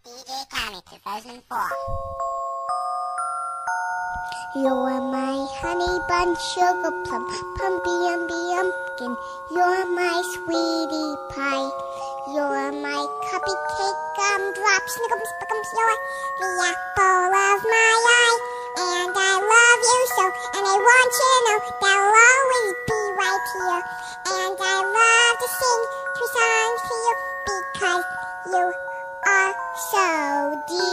DJ County 2004. You're my honey bun, sugar plum, pumpy umby umpkin. You're my sweetie pie. You're my cupcake gumdrop, snickums, spickums. You're the apple of my eye. And I love you so, and I want you to know that I'll always be right here. And I love to sing 2 songs to you because you are so dear.